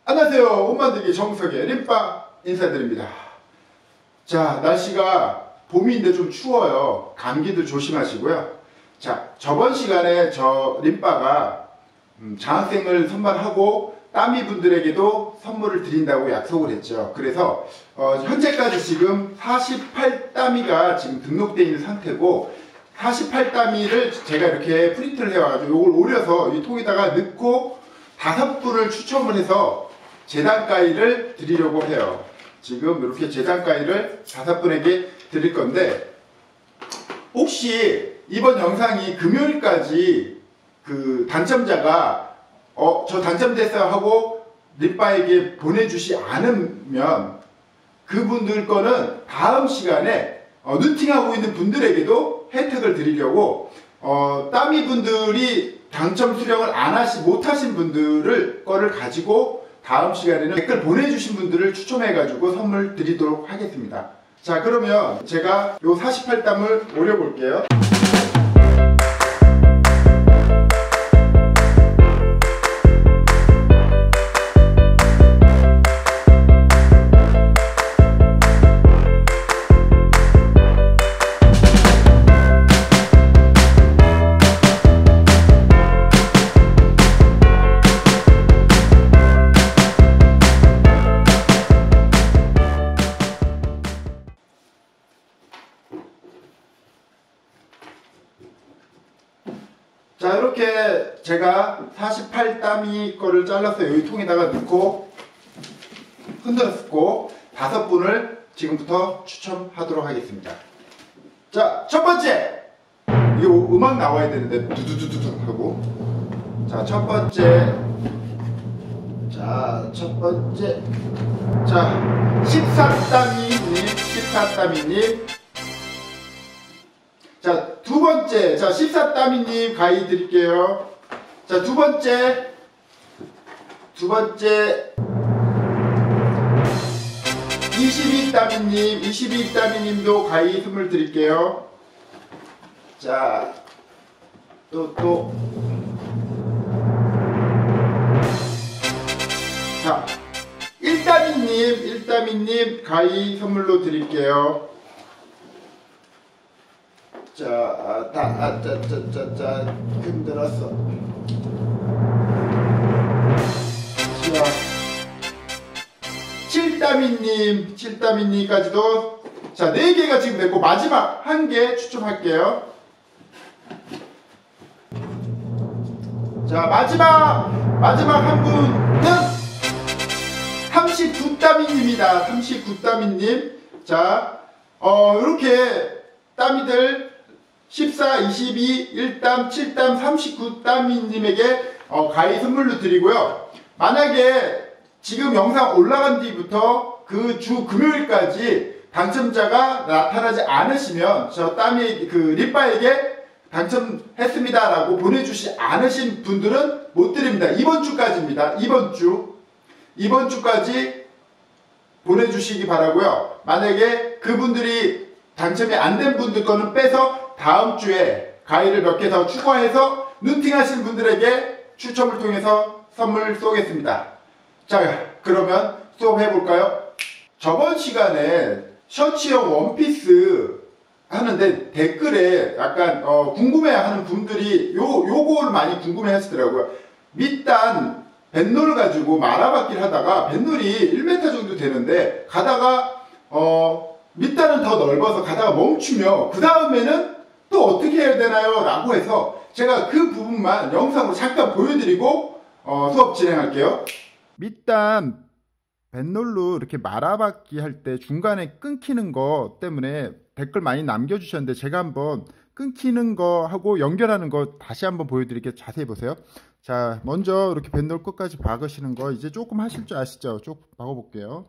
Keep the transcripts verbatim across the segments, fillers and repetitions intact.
안녕하세요. 옷 만들기 정석의 림빠 인사드립니다. 자, 날씨가 봄인데 좀 추워요. 감기도 조심하시고요. 자, 저번 시간에 저 림빠가 음, 장학생을 선발하고 따미 분들에게도 선물을 드린다고 약속을 했죠. 그래서 어, 현재까지 지금 사십팔 따미가 지금 등록되어 있는 상태고, 사십팔 따미를 제가 이렇게 프린트를 해와가지고 이걸 오려서 이 통에다가 넣고 다섯 분을 추첨을 해서 재단가위를 드리려고 해요. 지금 이렇게 재단가위를 다섯 분에게 드릴 건데, 혹시 이번 영상이 금요일까지 그 당첨자가 어, 저 당첨됐어요 하고 림빠에게 보내주지 않으면 그분들 거는 다음 시간에 어, 누팅하고 있는 분들에게도 혜택을 드리려고 어, 따미 분들이 당첨 수령을 안 하시 못하신 분들을 거를 가지고 다음 시간에는 댓글 보내주신 분들을 추첨해 가지고 선물 드리도록 하겠습니다. 자, 그러면 제가 요 사십팔 담을 오려 볼게요. 자, 이렇게 제가 사십팔 따미 거를 잘라서 여기 통에다가 넣고 흔들었고 다섯 분을 지금부터 추첨하도록 하겠습니다. 자, 첫 번째! 이거 음악 나와야 되는데 두두두두두 하고, 자, 첫 번째, 자, 첫 번째, 자, 십사 따미님, 십사 따미님. 자, 두 번째, 자, 십사 따미님 가위 드릴게요. 자, 두 번째, 두 번째, 이십이 따미님, 이십이 따미님도 가위 선물 드릴게요. 자, 또, 또. 자, 일 따미님, 일 따미님 가위 선물로 드릴게요. 자, 아, 다, 아, 자, 자, 자, 자, 흔들었어. 자, 칠 따미님, 칠 따미님까지도, 자, 네 개가 지금 됐고, 마지막 한 개 추첨할게요. 자, 마지막, 마지막 한 분은 삼십구 따미님입니다. 삼십구 따미님. 자, 어, 이렇게 따미들, 십사, 이십이, 일 담, 칠 담, 삼십구 따미님에게 어, 가위 선물로 드리고요. 만약에 지금 영상 올라간 뒤부터 그 주 금요일까지 당첨자가 나타나지 않으시면 저 따미 그 림빠에게 당첨했습니다 라고 보내주시 않으신 분들은 못 드립니다. 이번 주까지입니다. 이번 주 이번 주까지 보내주시기 바라고요. 만약에 그분들이 당첨이 안 된 분들 거는 빼서 다음 주에 가위를 몇 개 더 추가해서 눈팅하신 분들에게 추첨을 통해서 선물 쏘겠습니다. 자, 그러면 수업 해볼까요? 저번 시간에 셔츠용 원피스 하는데 댓글에 약간 어, 궁금해하는 분들이 요, 요거를 많이 궁금해 하시더라고요. 밑단 뱃놀 가지고 말아받기를 하다가 뱃놀이 일 미터 정도 되는데 가다가 어, 밑단은 더 넓어서 가다가 멈추며 그 다음에는 또 어떻게 해야 되나요? 라고 해서 제가 그 부분만 영상으로 잠깐 보여드리고 어, 수업 진행할게요. 밑단 뱃놀로 이렇게 말아받기 할 때 중간에 끊기는 거 때문에 댓글 많이 남겨주셨는데 제가 한번 끊기는 거 하고 연결하는 거 다시 한번 보여드릴게요. 자세히 보세요. 자, 먼저 이렇게 뱃놀 끝까지 박으시는 거 이제 조금 하실 줄 아시죠? 조금 박아볼게요.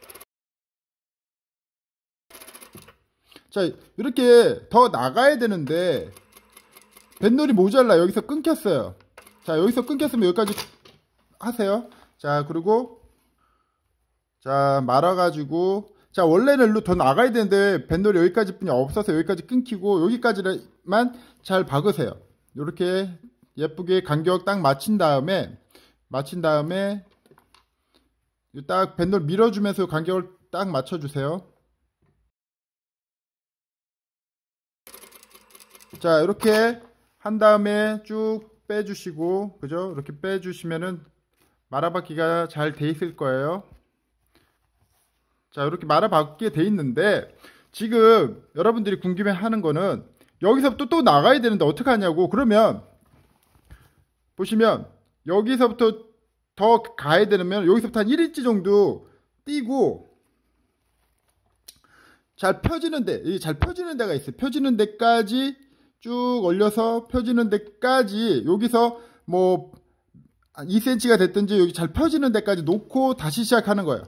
자, 이렇게 더 나가야 되는데 뱃놀이 모자라 여기서 끊겼어요. 자, 여기서 끊겼으면 여기까지 하세요. 자, 그리고 자, 말아가지고 자, 원래는 일로 더 나가야 되는데 뱃놀이 여기까지 뿐이 없어서 여기까지 끊기고 여기까지만 잘 박으세요. 이렇게 예쁘게 간격 딱 맞춘 다음에 맞춘 다음에 딱 뱃놀 밀어주면서 간격을 딱 맞춰주세요. 자, 이렇게 한 다음에 쭉 빼주시고, 그죠? 이렇게 빼주시면은 말아받기가 잘 돼 있을 거예요. 자, 이렇게 말아받게 돼 있는데, 지금 여러분들이 궁금해 하는 거는 여기서부터 또 나가야 되는데 어떻게 하냐고. 그러면 보시면 여기서부터 더 가야 되면 여기서부터 한 일 인치 정도 띄고, 잘 펴지는데, 이게 잘 펴지는 데가 있어요. 펴지는 데까지 쭉 올려서 펴지는 데까지, 여기서 뭐 이 센티미터가 됐든지 여기 잘 펴지는 데까지 놓고 다시 시작하는 거예요.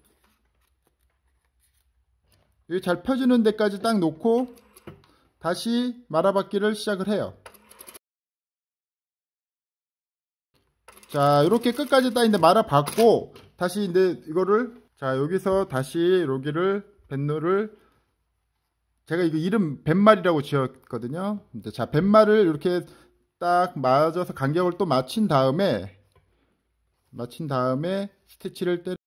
여기 잘 펴지는 데까지 딱 놓고 다시 말아받기를 시작을 해요. 자, 이렇게 끝까지 딱 이제 말아받고 다시 이제 이거를, 자, 여기서 다시 여기를 뱃놀을, 제가 이거 이름 뱃말이라고 지었거든요. 자, 뱃말을 이렇게 딱 맞아서 간격을 또 맞춘 다음에 맞춘 다음에 스티치를 때려.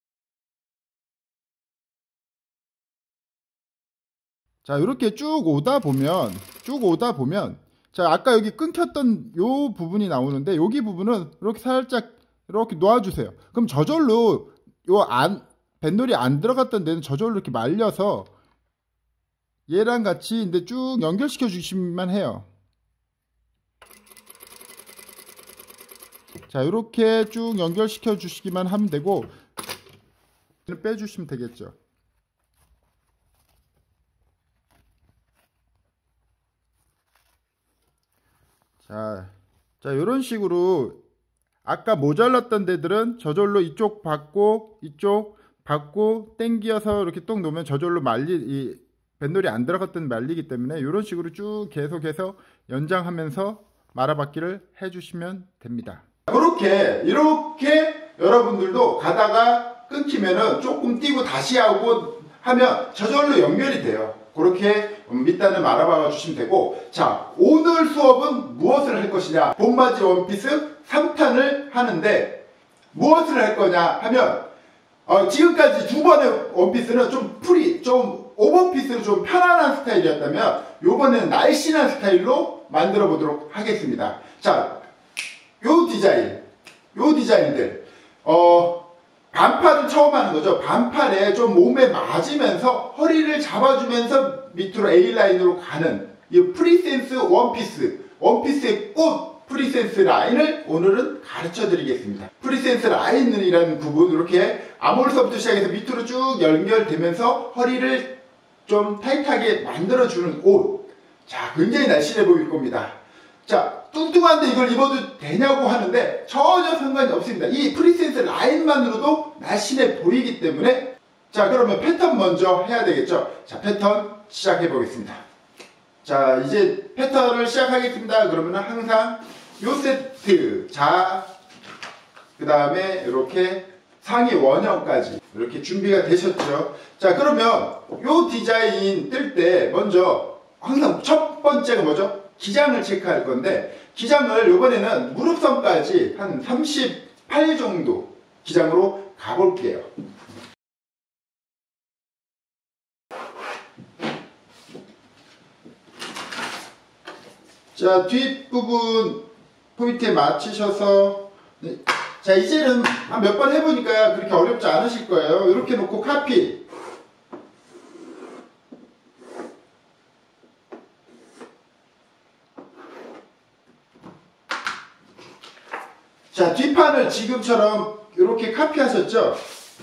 자, 이렇게 쭉 오다 보면 쭉 오다 보면 자, 아까 여기 끊겼던 요 부분이 나오는데 여기 부분은 이렇게 살짝 이렇게 놓아주세요. 그럼 저절로 요 안 뱃놀이 안 들어갔던 데는 저절로 이렇게 말려서 얘랑 같이 이제 쭉 연결시켜 주시면 해요. 자, 이렇게 쭉 연결시켜 주시기만 하면 되고 빼주시면 되겠죠. 자, 자, 이런 식으로 아까 모자랐던 데들은 저절로 이쪽 받고 이쪽 받고 당겨서 이렇게 똑 놓으면 저절로 말리, 이 뱃놀이 안 들어갔던 말리기 때문에 이런 식으로 쭉 계속해서 연장하면서 말아받기를 해주시면 됩니다. 이렇게 이렇게 여러분들도 가다가 끊기면은 조금 띄고 다시 하고 하면 저절로 연결이 돼요. 그렇게 밑단을 말아봐 주시면 되고, 자, 오늘 수업은 무엇을 할 것이냐. 봄바지 원피스 삼 탄을 하는데 무엇을 할 거냐 하면 어, 지금까지 두 번의 원피스는 좀 프리, 좀 오버핏으로 좀 편안한 스타일이었다면 요번에는 날씬한 스타일로 만들어 보도록 하겠습니다. 자, 요 디자인, 요 디자인들, 어, 반팔을 처음 하는 거죠. 반팔에 좀 몸에 맞으면서 허리를 잡아주면서 밑으로 A라인으로 가는 이 프리센스 원피스, 원피스의 꽃 프리센스 라인을 오늘은 가르쳐 드리겠습니다. 프리센스 라인이라는 부분, 이렇게 아몰서부터 시작해서 밑으로 쭉 연결되면서 허리를 좀 타이트하게 만들어주는 옷. 자, 굉장히 날씬해 보일 겁니다. 자, 뚱뚱한데 이걸 입어도 되냐고 하는데 전혀 상관이 없습니다. 이 프리센스 라인만으로도 날씬해 보이기 때문에. 자, 그러면 패턴 먼저 해야 되겠죠. 자, 패턴 시작해 보겠습니다. 자, 이제 패턴을 시작하겠습니다. 그러면 항상 요 세트, 자, 그 다음에 이렇게 상의 원형까지 이렇게 준비가 되셨죠. 자, 그러면 요 디자인 뜰 때 먼저 항상 첫 번째가 뭐죠? 기장을 체크할 건데, 기장을 이번에는 무릎선까지 한 삼십팔 정도 기장으로 가볼게요. 자, 뒷부분 포인트에 맞추셔서, 자, 이제는 한 몇 번 해보니까 그렇게 어렵지 않으실 거예요. 이렇게 놓고 카피. 자, 뒷판을 지금처럼 이렇게 카피하셨죠?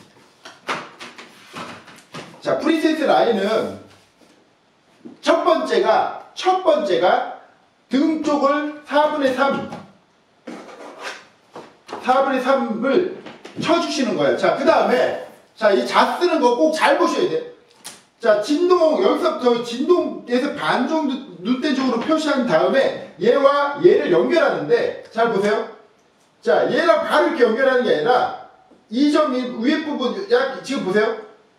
자, 프리센스 라인은 첫 번째가, 첫 번째가 등 쪽을 사분의 삼, 사분의 삼을 쳐주시는 거예요. 자, 그 다음에, 자, 이 자 쓰는 거 꼭 잘 보셔야 돼. 자, 진동, 여기서부터 진동에서 반 정도 눈대중으로 표시한 다음에 얘와 얘를 연결하는데, 잘 보세요. 자, 얘랑 바로 이렇게 연결하는 게 아니라 이 점 위에 부분, 야, 지금 보세요.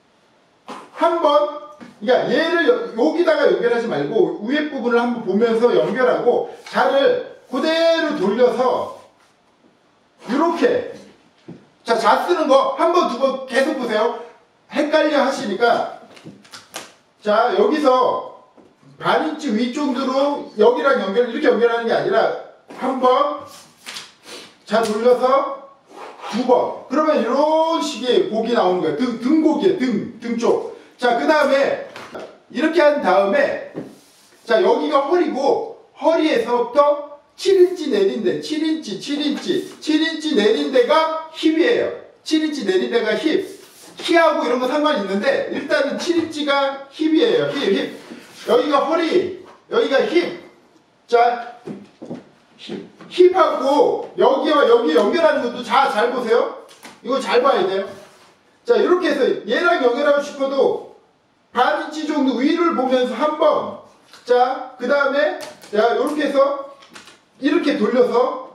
한번, 그러니까 얘를 여기다가 연결하지 말고 위에 부분을 한번 보면서 연결하고 자를 그대로 돌려서 이렇게. 자, 자 쓰는 거 한 번, 두 번 계속 보세요. 헷갈려 하시니까. 자, 여기서 반인치 위쪽으로 여기랑 연결, 이렇게 연결하는 게 아니라 한 번, 자, 돌려서 두 번. 그러면 이런 식의 곡이 나오는 거예요. 등, 등곡이에요. 등, 등 쪽. 자, 그 다음에 이렇게 한 다음에 자, 여기가 허리고 허리에서부터 칠 인치 내린 데, 칠 인치, 칠 인치, 칠 인치 내린 데가 힙이에요. 칠 인치 내린 데가 힙. 키하고 이런 거 상관이 있는데 일단은 칠 인치가 힙이에요. 힙, 힙. 여기가 허리, 여기가 힙. 자, 힙, 힙하고 여기와 여기 연결하는 것도 자, 잘 보세요. 이거 잘 봐야 돼요. 자, 이렇게 해서 얘랑 연결하고 싶어도 반 인치 정도 위를 보면서 한 번. 자, 그 다음에 자, 이렇게 해서 이렇게 돌려서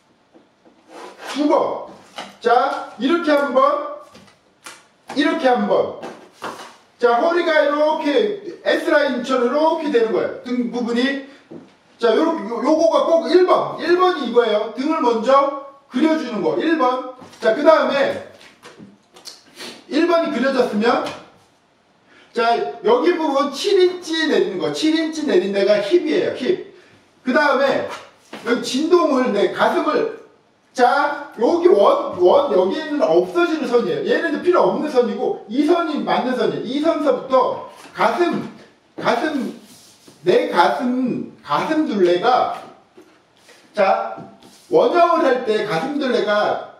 두 번. 자, 이렇게 한 번, 이렇게 한 번. 자, 허리가 이렇게 S라인처럼 이렇게 되는 거예요. 등 부분이. 자, 요, 요, 요거가 꼭 일 번. 일 번이 이거예요. 등을 먼저 그려주는 거. 일 번. 자, 그 다음에 일 번이 그려졌으면 자, 여기 부분 칠 인치 내리는 거. 칠 인치 내린 데가 힙이에요. 힙. 그 다음에 여기 진동을, 내 가슴을, 자, 여기 원, 원, 여기는 없어지는 선이에요. 얘는 필요 없는 선이고, 이 선이 맞는 선이에요. 이 선서부터 가슴, 가슴, 내 가슴, 가슴 둘레가, 자, 원형을 할 때 가슴 둘레가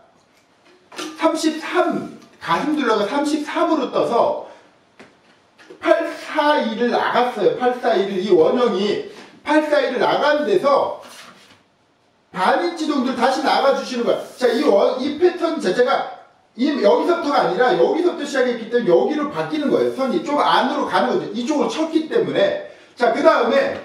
삼십삼, 가슴 둘레가 삼십삼으로 떠서 팔, 사, 이를 나갔어요. 팔, 사, 이를, 이 원형이 팔, 사, 이를 나간 데서 반 인치 정도 다시 나가주시는 거야. 자, 이, 원, 이 패턴 자체가 이, 여기서부터가 아니라 여기서부터 시작했기 때문에 여기로 바뀌는 거예요. 선이 좀 안으로 가는 거죠. 이쪽으로 쳤기 때문에. 자, 그 다음에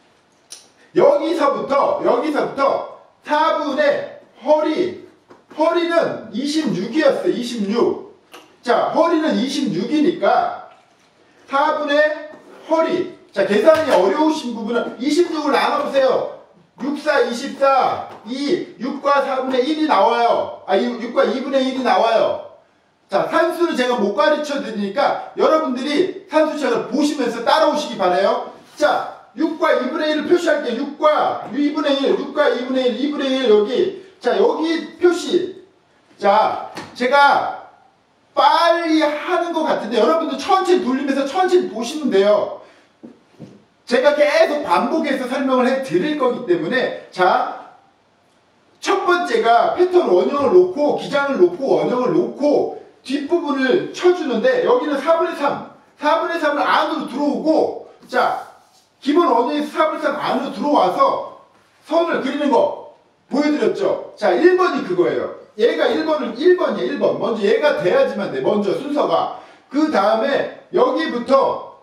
여기서부터 여기서부터 사분의 허리, 허리는 이십육이었어요. 이십육. 자, 허리는 이십육이니까 사분의 허리. 자, 계산이 어려우신 부분은 이십육을 나눠보세요. 육, 사, 이십사, 이, 육과 사분의 일이 나와요. 아, 육과 이분의 일이 나와요. 자, 산수를 제가 못 가르쳐 드리니까 여러분들이 산수책을 보시면서 따라오시기 바라요. 자, 육과 이분의 일을 표시할게요. 육과 이분의 일, 육과 이분의 일, 이분의 일 여기. 자, 여기 표시. 자, 제가 빨리 하는 것 같은데 여러분들 천천히 돌리면서 천천히 보시면 돼요. 제가 계속 반복해서 설명을 해 드릴 거기 때문에 자, 첫 번째가 패턴 원형을 놓고 기장을 놓고 원형을 놓고 뒷부분을 쳐주는데 여기는 사분의 삼, 사분의 삼을 안으로 들어오고 자, 기본 원형에서 사분의 삼 안으로 들어와서 선을 그리는 거 보여드렸죠. 자, 일 번이 그거예요. 얘가 일 번은 일 번이에요. 일 번. 먼저 얘가 돼야지만 돼. 먼저 순서가. 그 다음에 여기부터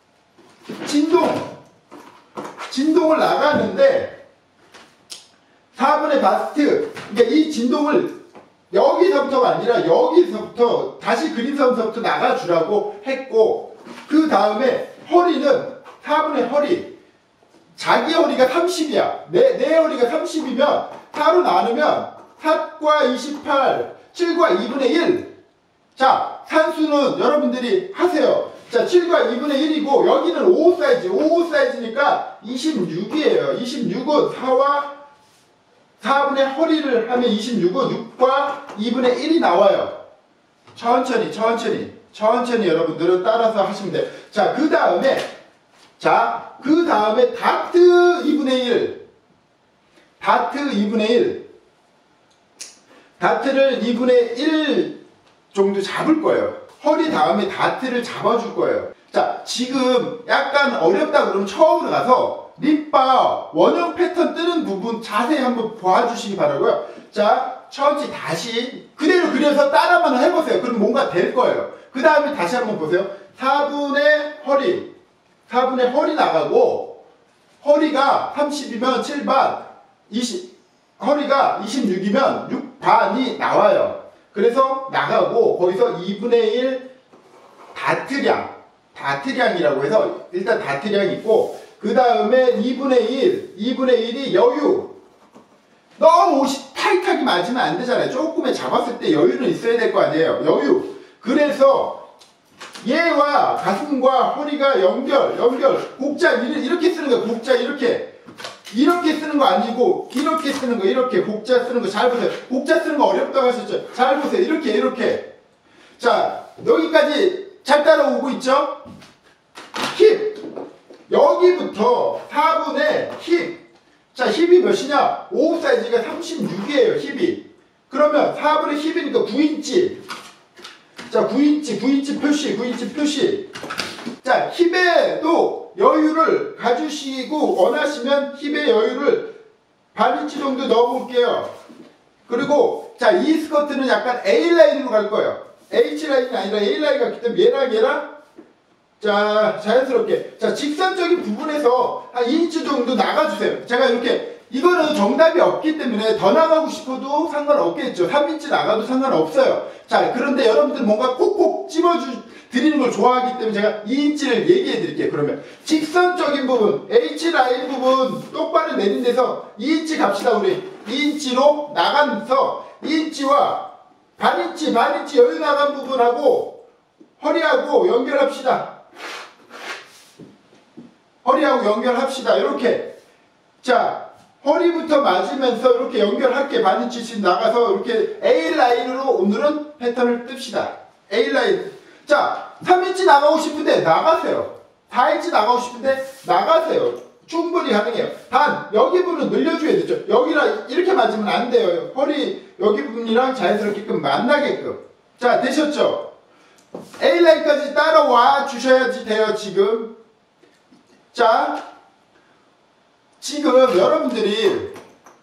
진동 진동을 나가는데 사분의 바스트, 그러니까 이 진동을 여기서부터가 아니라 여기서부터 다시 그림선서부터 나가주라고 했고 그 다음에 허리는 사분의 허리, 자기 허리가 삼십이야. 내, 내 허리가 삼십이면 사로 나누면 사과 이십팔, 칠과 이분의 일. 자, 산수는 여러분들이 하세요. 자, 칠과 이분의 일이고 여기는 오 사이즈, 오 사이즈니까 이십육이에요. 이십육은 사와 사분의 허리를 하면 이십육은 육과 이분의 일이 나와요. 천천히 천천히 천천히 여러분들은 따라서 하시면 돼요. 자, 그 다음에 자, 그 다음에 다트 이분의 일, 다트 이분의 일, 다트를 이분의 일 정도 잡을 거예요. 허리 다음에 다트를 잡아줄 거예요. 자, 지금 약간 어렵다 그러면 처음으로 가서 립바 원형 패턴 뜨는 부분 자세히 한번 봐주시기 바라고요. 자, 천천히 다시 그대로 그려서 따라만 해보세요. 그럼 뭔가 될 거예요. 그 다음에 다시 한번 보세요. 사분의 허리, 사분의 허리 나가고 허리가 삼십이면 칠 반, 이십, 허리가 이십육이면 육 반이 나와요. 그래서 나가고 거기서 이분의 일 다트량, 다트량이라고 해서 일단 다트량 있고 그 다음에 이분의 일, 이분의 일이 여유. 너무 오십팔 타이트하게 맞으면 안 되잖아요. 조금의 잡았을 때 여유는 있어야 될 거 아니에요. 여유. 그래서 얘와 가슴과 허리가 연결, 연결. 곡자 이렇게 쓰는 거예요. 곡자 이렇게. 이렇게 쓰는 거 아니고 이렇게 쓰는 거, 이렇게 곡자 쓰는 거 잘 보세요. 곡자 쓰는 거 어렵다고 하셨죠? 잘 보세요. 이렇게 이렇게. 자, 여기까지 잘 따라오고 있죠? 힙. 여기부터 사분의 힙. 자, 힙이 몇이냐? 오 사이즈가 삼십육이에요. 힙이. 그러면 사분의 힙이니까 구 인치. 자, 구 인치, 구 인치 표시, 구 인치 표시. 자, 힙에도 여유를 가주시고 원하시면 힙의 여유를 반 인치 정도 넣어볼게요. 그리고 자, 이 스커트는 약간 A라인으로 갈 거예요. H라인이 아니라 A라인 같기 때문에 얘랑 얘랑 자, 자연스럽게 자, 직선적인 부분에서 한 이 인치 정도 나가주세요. 제가 이렇게 이거는 정답이 없기 때문에 더 나가고 싶어도 상관없겠죠. 삼 인치 나가도 상관없어요. 자, 그런데 여러분들 뭔가 콕콕 찝어주 드리는 걸 좋아하기 때문에 제가 이 인치를 얘기해 드릴게요. 그러면 직선적인 부분, H라인 부분 똑바로 내린 데서 이 인치 갑시다. 우리 이 인치로 나가면서 이 인치와 반 인치, 반 인치 여유 나간 부분하고 허리하고 연결합시다. 허리하고 연결합시다. 이렇게. 자, 허리부터 맞으면서 이렇게 연결할게. 반 인치씩 나가서 이렇게 A라인으로 오늘은 패턴을 뜹시다. A라인. 자, 삼 인치 나가고 싶은데 나가세요. 사 인치 나가고 싶은데 나가세요. 충분히 가능해요. 단, 여기 부분은 늘려줘야 되죠. 여기랑 이렇게 맞으면 안 돼요. 허리 여기 부분이랑 자연스럽게끔 만나게끔. 자, 되셨죠? A라인까지 따라와 주셔야지 돼요, 지금. 자, 지금 여러분들이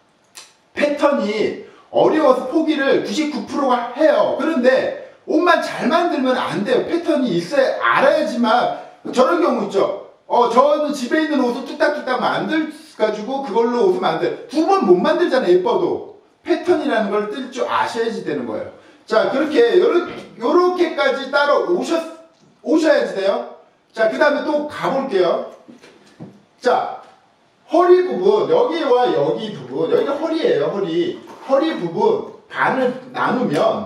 패턴이 어려워서 포기를 구십구 퍼센트가 해요. 그런데 옷만 잘 만들면 안 돼요. 패턴이 있어야 알아야지만. 저런 경우 있죠. 어, 저는 집에 있는 옷을 뚝딱뚝딱 만들어가지고 그걸로 옷을 만들. 두 번 못 만들잖아요. 예뻐도. 패턴이라는 걸 뜰 줄 아셔야지 되는 거예요. 자, 그렇게 요렇게, 요렇게까지 따로 오셨, 오셔야지 돼요. 자, 그 다음에 또 가볼게요. 자, 허리 부분, 여기와 여기 부분, 여기가 허리예요. 허리. 허리 부분 반을 나누면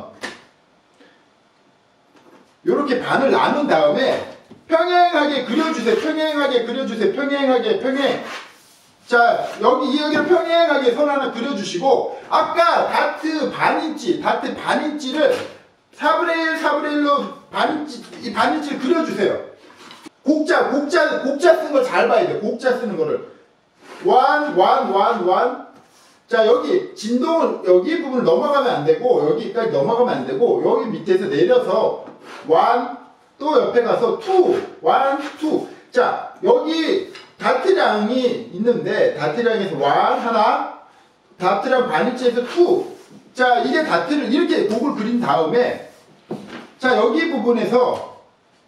요렇게 반을 나눈 다음에 평행하게 그려주세요. 평행하게 그려주세요. 평행하게 평행. 자, 여기 이 여기를 평행하게 선 하나 그려주시고, 아까 다트 반 인치, 다트 반 인치를 사분의 일, 사분의 일로 반 인치, 이 반 인치를 그려주세요. 곡자, 곡자, 곡자 쓰는 걸 잘 봐야 돼요. 곡자 쓰는 거를. 원, 원, 원, 원. 자, 여기 진동은 여기 부분을 넘어가면 안 되고, 여기까지 넘어가면 안 되고, 여기 밑에서 내려서 원, 또 옆에 가서 투, 원, 투. 자, 여기 다트량이 있는데, 다트량에서 원 하나, 다트량 반인치에서 투. 자, 이게 다트를 이렇게 곡을 그린 다음에, 자, 여기 부분에서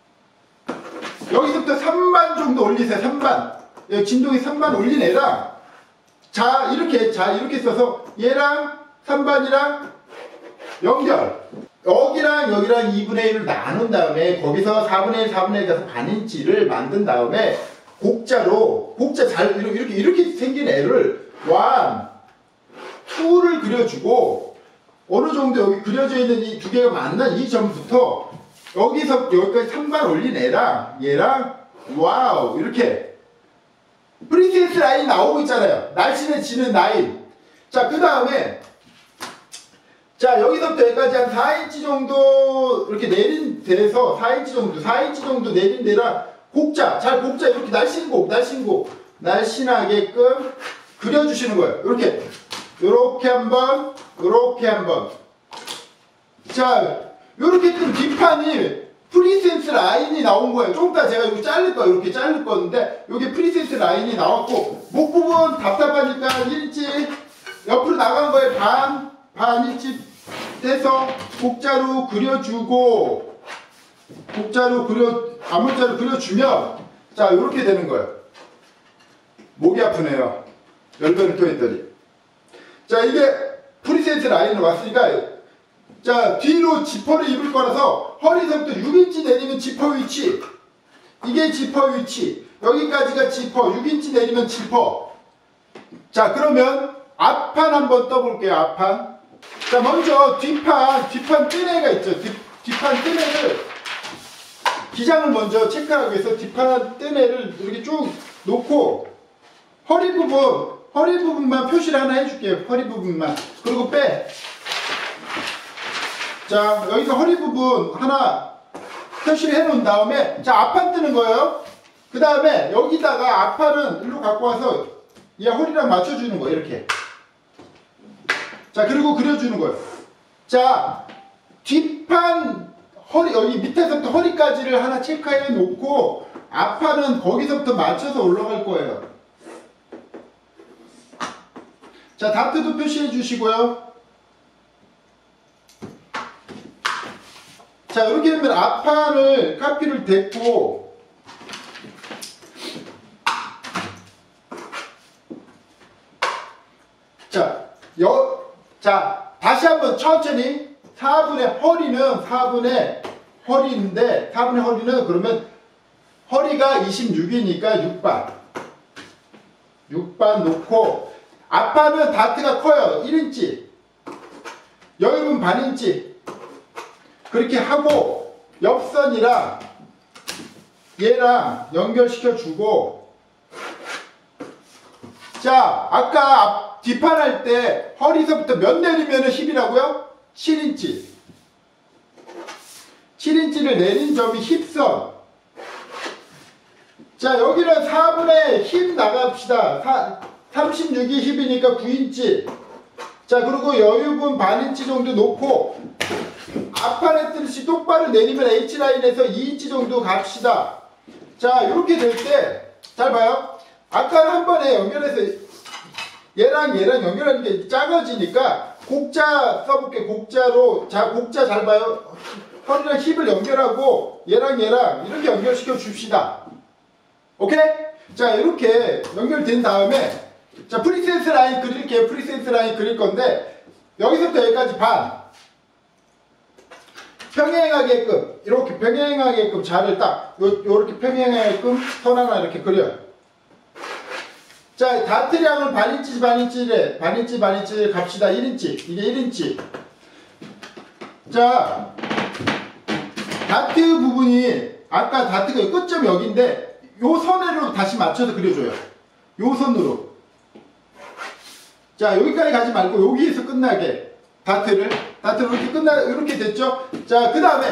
여기서부터 삼 반 정도 올리세요. 삼 반. 여기 진동이 삼 반 올린 애랑, 자, 이렇게, 자, 이렇게 써서 얘랑 삼 반이랑 연결. 여기랑 여기랑 이분의 일을 나눈 다음에 거기서 사분의 일, 사분의 일 가서 반 인치를 만든 다음에 곡자로, 곡자 잘, 이렇게, 이렇게 생긴 애를 원, 투를 그려주고, 어느 정도 여기 그려져 있는 이 두 개가 만난 이 점부터 여기서 여기까지 삼 반 올린 애랑 얘랑 와우 이렇게 프린세스 라인 나오고 있잖아요. 날씬해지는 라인. 자, 그 다음에 자, 여기서부터 여기까지 한 사 인치 정도 이렇게 내린 데에서 사 인치 정도 사 인치 정도 내린 데랑 곡자, 잘 곡자 이렇게 날씬곡 날씬곡 날씬하게끔 그려주시는 거예요. 이렇게 요렇게 한번 요렇게 한번. 자, 요렇게 뜬 뒷판이 프리센스 라인이 나온 거예요. 조금 이따 제가 이거 자를 거예요. 이렇게 자를 건데 여기 프리센스 라인이 나왔고, 목 부분 답답하니까 일 인치 옆으로 나간 거에 반, 반 인치 떼서 곡자로 그려주고, 곡자로 그려, 아물자로 그려주면 자, 요렇게 되는 거예요. 목이 아프네요. 열변을 토했더니. 자, 이게 프리센스 라인으로 왔으니까, 자, 뒤로 지퍼를 입을 거라서 허리서부터 육 인치 내리면 지퍼 위치, 이게 지퍼 위치, 여기까지가 지퍼, 육 인치 내리면 지퍼. 자, 그러면 앞판 한번 떠볼게요. 앞판. 자, 먼저 뒷판, 뒷판 뜨내가 있죠. 뒷, 뒷판 뜨내를, 기장을 먼저 체크하기 위해서 뒷판 뜨내를 이렇게 쭉 놓고, 허리 부분, 허리 부분만 표시를 하나 해줄게요. 허리 부분만. 그리고 빼. 자, 여기서 허리 부분 하나 표시를 해 놓은 다음에, 자, 앞판 뜨는 거예요. 그 다음에 여기다가 앞판은 일로 갖고 와서 얘 허리랑 맞춰주는 거예요. 이렇게. 자, 그리고 그려주는 거예요. 자, 뒷판 허리, 여기 밑에서부터 허리까지를 하나 체크해 놓고, 앞판은 거기서부터 맞춰서 올라갈 거예요. 자, 다트도 표시해 주시고요. 자, 이렇게 되면 앞판을 카피를 댔고, 자, 여, 자, 다시 한번 천천히. 사분의 허리는 사분의 허리인데, 사분의 허리는 그러면 허리가 이십육이니까 육 반. 육 반 놓고, 앞판은 다트가 커요. 일 인치. 여유분 반 인치. 그렇게 하고, 옆선이랑 얘랑 연결시켜 주고, 자, 아까 앞, 뒷판 할 때 허리서부터 몇 내리면 힙이라고요? 칠 인치. 칠 인치를 내린 점이 힙선. 자, 여기는 사분의 힙 나갑시다. 사, 삼십육이 힙이니까 구 인치. 자, 그리고 여유분 반 인치 정도 놓고, 앞판에 뜨듯이 똑바로 내리면 H라인에서 이 인치 정도 갑시다. 자, 이렇게 될 때, 잘 봐요. 아까는 한 번에 연결해서 얘랑 얘랑 연결하는 게 작아지니까 곡자 써볼게. 곡자로. 자, 곡자 잘 봐요. 허리랑 힙을 연결하고 얘랑 얘랑 이렇게 연결시켜 줍시다. 오케이? 자, 이렇게 연결된 다음에, 자, 프리센스 라인 그릴게요. 프리센스 라인 그릴 건데, 여기서부터 여기까지 반. 평행하게끔, 이렇게 평행하게끔 자를 딱, 요, 요렇게 평행하게끔 선 하나 이렇게 그려요. 자, 다트량은 반 인치 반 인치래. 반 인치 반 인치 갑시다. 일 인치. 이게 일 인치. 자, 다트 부분이, 아까 다트가 끝점이 여기인데, 요 선으로 다시 맞춰서 그려줘요. 요 선으로. 자, 여기까지 가지 말고 여기에서 끝나게. 다트를. 다트를 이렇게 끝나, 이렇게 됐죠? 자, 그 다음에,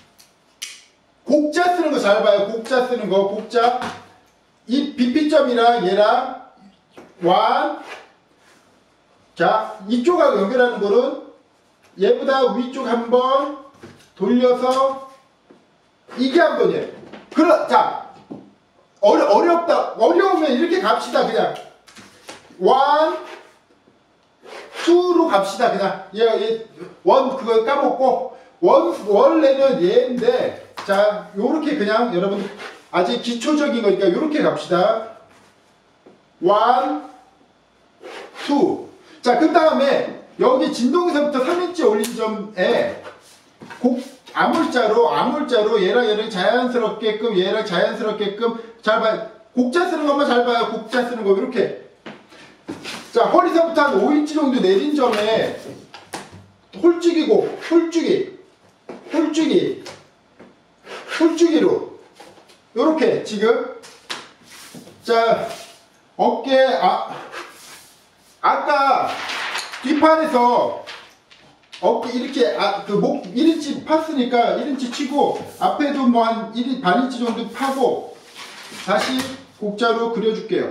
곡자 쓰는 거 잘 봐요. 곡자 쓰는 거. 곡자. 이 비피점이랑 얘랑, 완. 자, 이쪽하고 연결하는 거는 얘보다 위쪽 한번 돌려서 이게 한 번이에요. 그러, 자, 어려, 어렵다. 어려우면 이렇게 갑시다. 그냥 원, 투로 갑시다. 그냥 얘, 얘, 원 그거 까먹고, 원, 원래는 얘인데, 자, 요렇게 그냥 여러분 아직 기초적인 거니까 요렇게 갑시다. 원, 투. 자, 그 다음에 여기 진동에서부터 삼 인치 올린 점에 곡, 아물자로, 아물자로 얘랑 얘랑 자연스럽게끔, 얘랑 자연스럽게끔 잘 봐요. 곡자 쓰는 것만 잘 봐요. 곡자 쓰는 거 이렇게. 자, 허리서부터 한 오 인치 정도 내린 점에 홀쭉이고, 홀쭉이, 홀쭉이, 홀쭉이로 요렇게 지금. 자, 어깨, 아, 아까 뒷판에서 어깨 이렇게, 아, 그 목 일 인치 팠으니까 일 인치 치고, 앞에도 뭐 한 일 인치, 반 인치 정도 파고, 다시 곡자로 그려줄게요.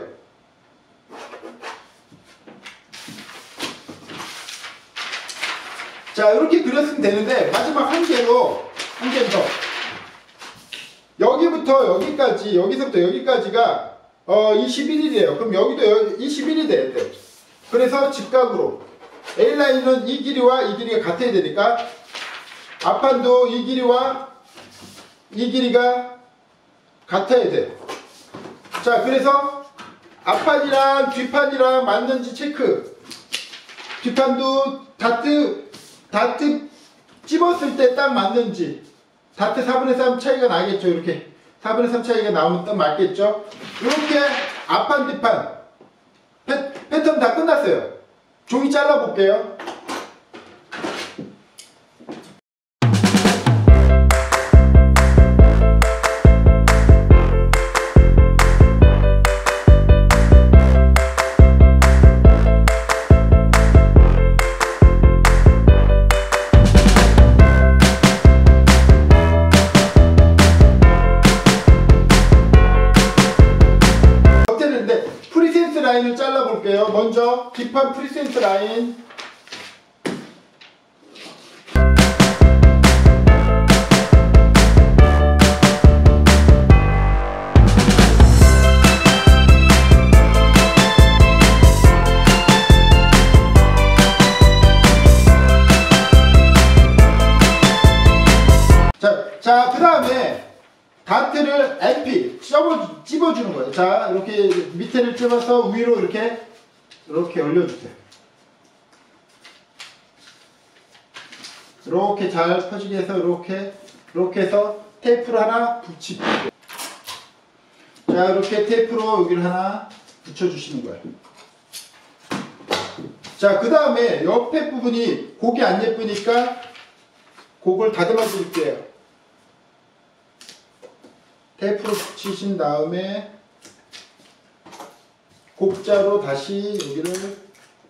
자, 이렇게 그렸으면 되는데, 마지막 한 개로, 한 개 더. 여기부터 여기까지, 여기서부터 여기까지가, 어, 이십일 일이에요. 그럼 여기도 여기 이십일 일이 돼야 돼. 그래서 직각으로. A라인은 이 길이와 이 길이가 같아야 되니까, 앞판도 이 길이와 이 길이가 같아야 돼. 자, 그래서 앞판이랑 뒷판이랑 맞는지 체크. 뒷판도 다트, 다트 찝었을 때 딱 맞는지. 다트 사분의 삼 차이가 나겠죠. 이렇게 사분의 삼 차이가 나오면 딱 맞겠죠. 이렇게 앞판 뒷판 패, 패턴 다 끝났어요. 종이 잘라 볼게요. 프리센스 라인을 잘라 볼게요. 먼저 딥한 프리센스 라인. 자, 자, 그 다음에 다트를 엠피 찝어, 찝어주는 거예요. 자, 이렇게 밑에를 찝어서 위로 이렇게 이렇게 올려주세요. 이렇게 잘 펴지게 해서 이렇게 이렇게 해서 테이프를 하나 붙이고, 자, 이렇게 테이프로 여기를 하나 붙여주시는 거예요. 자, 그 다음에 옆에 부분이 곡이 안 예쁘니까 곡을 다듬어 드릴게요. 테이프로 붙이신 다음에 곡자로 다시 여기를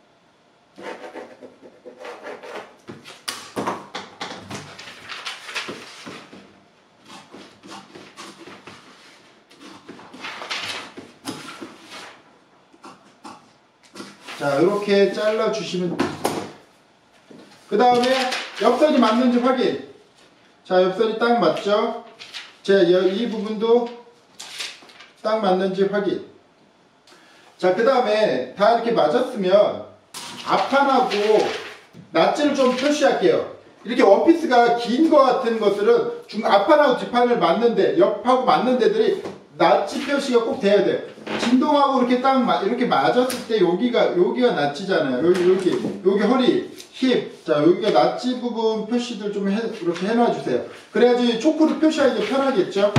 자, 이렇게 잘라 주시면 돼요. 그 다음에 옆선이 맞는지 확인. 자, 옆선이 딱 맞죠? 자, 이 부분도 딱 맞는지 확인. 자, 그 다음에 다 이렇게 맞았으면 앞판하고 낫지를 좀 표시할게요. 이렇게 원피스가 긴 거 같은 것들은 중 앞판하고 뒷판을 맞는데, 옆하고 맞는 데들이 낫지 표시가 꼭 돼야 돼요. 진동하고 이렇게 딱 마, 이렇게 맞았을 때 여기가 여기가 낫지잖아요. 여기 여기 여기 허리, 힙, 자, 여기가 낫지 부분 표시들 좀 해, 이렇게 해놔 주세요. 그래야지 초크를 표시하기 편하겠죠.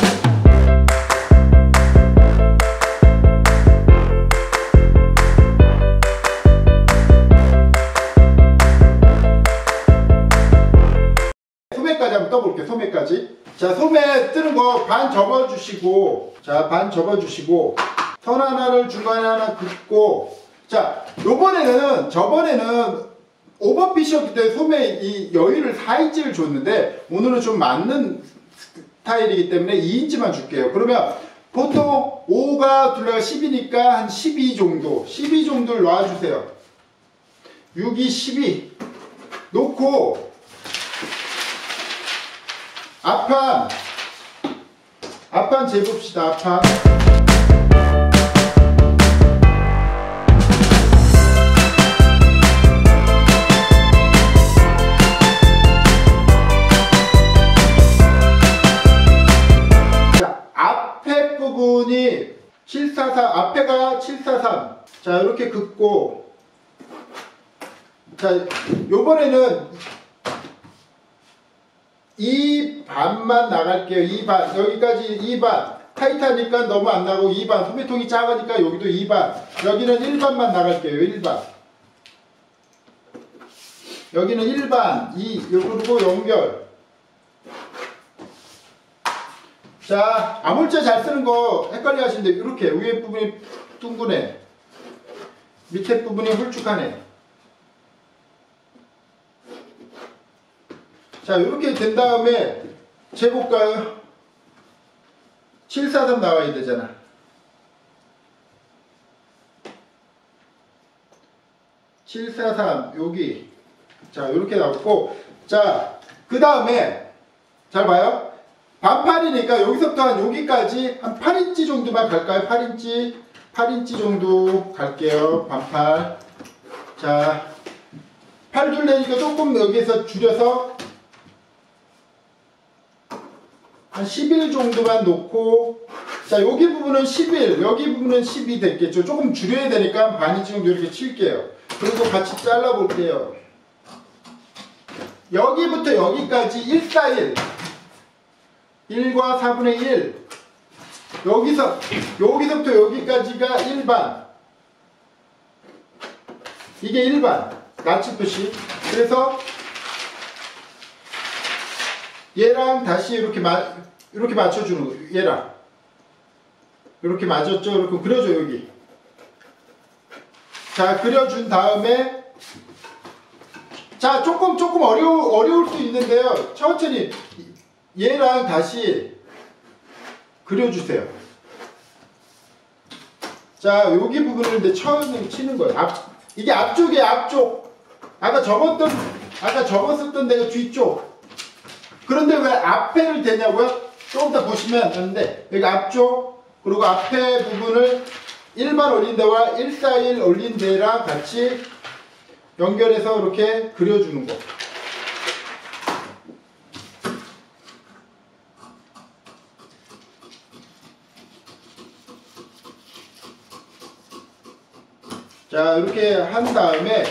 소매까지 한번 떠볼게요. 소매까지. 자, 소매 뜨는 거 반 접어주시고, 자, 반 접어주시고, 선 하나를 중간에 하나 긋고, 자, 요번에는, 저번에는 오버핏이었기 때문에 소매 이 여유를 사 인치를 줬는데, 오늘은 좀 맞는 스타일이기 때문에 이 인치만 줄게요. 그러면 보통 오가 둘레가 십이니까 한 십이 정도, 십이 정도를 놔주세요. 육이 십이 놓고, 앞판 앞판 재봅시다. 앞판 자, 앞에 부분이 칠사삼, 앞에가 칠사삼. 자, 이렇게 긋고, 자, 요번에는 이 반만 나갈게요. 이 반. 여기까지 이 반. 타이트하니까 너무 안 나가고 이 반. 소매통이 작으니까 여기도 이 반. 여기는 일 반만 나갈게요. 일 반. 여기는 일 반. 이, 요거 연결. 자, 아물자 잘 쓰는 거 헷갈려 하시는데, 이렇게 위에 부분이 둥근해. 밑에 부분이 홀쭉하네. 자, 이렇게 된 다음에 재볼까요? 칠사삼 나와야 되잖아. 칠사삼 여기. 자, 이렇게 나왔고, 자, 그 다음에 잘 봐요. 반팔이니까 여기서부터 한 여기까지 한 팔 인치 정도만 갈까요? 팔 인치, 팔 인치 정도 갈게요. 반팔. 자, 팔 둘레니까 조금 여기서 줄여서 한 십일 정도만 놓고, 자, 여기 부분은 십일, 여기 부분은 십이 됐겠죠. 조금 줄여야 되니까 반 인치 정도 이렇게 칠게요. 그리고 같이 잘라 볼게요. 여기부터 여기까지 일, 사, 일. 일과 사분의 일. 여기서, 여기서부터 여기까지가 일 반. 이게 일반 나치 표시. 그래서 얘랑 다시 이렇게 마, 이렇게 맞춰주는 거예요. 얘랑 이렇게 맞았죠? 이렇게 그려줘 여기. 자, 그려준 다음에 자, 조금 조금 어려우, 어려울 수 있는데요. 천천히 얘랑 다시 그려주세요. 자, 여기 부분을 이제 처음 치는 거예요. 앞, 이게 앞쪽에 앞쪽. 아까 접었던, 아까 접었었던 데가 뒤쪽. 그런데 왜 앞에를 대냐고요? 조금 더 보시면 되는데, 여기 앞쪽, 그리고 앞에 부분을 일만 올린 데와 일사일 올린 데랑 같이 연결해서 이렇게 그려주는 거. 자, 이렇게 한 다음에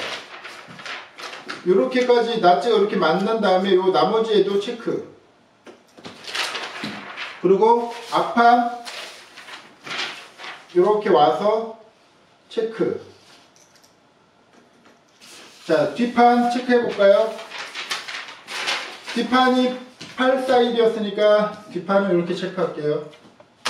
이렇게까지 낫지가 이렇게 만난 다음에 요 나머지에도 체크. 그리고 앞판 이렇게 와서 체크. 자, 뒷판 체크해 볼까요? 뒷판이 팔 사일이었으니까 뒷판을 이렇게 체크할게요.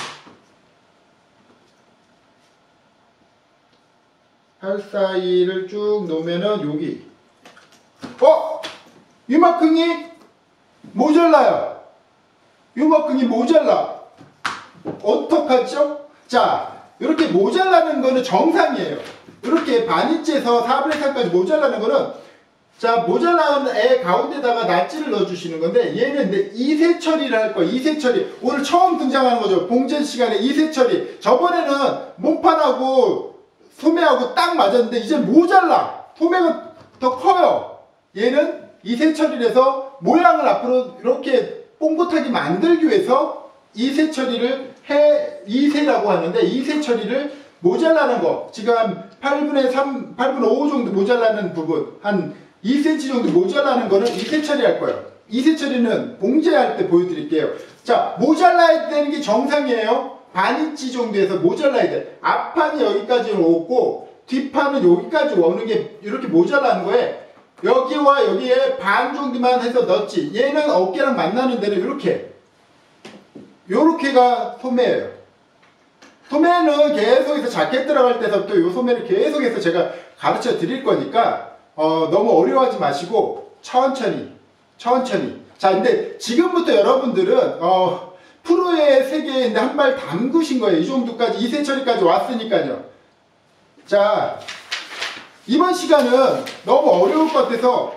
팔 사이를 쭉 놓으면은 여기 어? 이만큼이 모자라요. 이만큼이 모자라. 어떡하죠? 자, 이렇게 모자라는 거는 정상이에요. 이렇게 반인치에서 사분의 삼까지 모자라는 거는 자, 모자란 애 가운데다가 낫지를 넣어주시는 건데 얘는 이제 이세 처리를 할 거예요. 이세 처리. 오늘 처음 등장하는 거죠. 봉제 시간에 이세 처리. 저번에는 몸판하고 소매하고 딱 맞았는데 이제 모자라. 소매가 더 커요. 얘는 이세 처리를 해서 모양을 앞으로 이렇게 뽕긋하게 만들기 위해서 이세 처리를 해, 이세라고 하는데 이세 처리를 모자라는 거. 지금 한 팔분의 삼, 팔분의 오 정도 모자라는 부분. 한 이 센티미터 정도 모자라는 거는 이세 처리할 거예요. 이세 처리는 봉제할 때 보여드릴게요. 자, 모자라야 되는 게 정상이에요. 반인치 정도에서 모자라야 돼. 앞판이 여기까지 오고 뒷판은 여기까지 오는 게 이렇게 모자라는 거에 여기와 여기에 반 정도만 해서 넣었지. 얘는 어깨랑 만나는 데는 이렇게 요렇게가 소매예요. 소매는 계속해서 자켓 들어갈 때서부터 이 소매를 계속해서 제가 가르쳐 드릴 거니까 어, 너무 어려워하지 마시고 천천히 천천히. 자, 근데 지금부터 여러분들은 어, 프로의 세계에 한 발 담그신 거예요. 이 정도까지 이세 처리까지 왔으니까요. 자, 이번 시간은 너무 어려울 것 같아서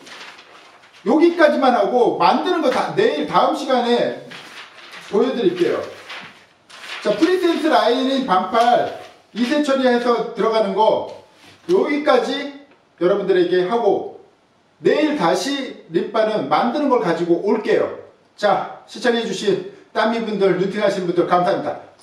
여기까지만 하고 만드는 거 다 내일 다음 시간에 보여드릴게요. 자, 프리센스 라인인 반팔 이세 처리해서 들어가는 거 여기까지 여러분들에게 하고 내일 다시 립바는 만드는 걸 가지고 올게요. 자, 시청해주신 따미분들, 루틴 하신 분들 감사합니다.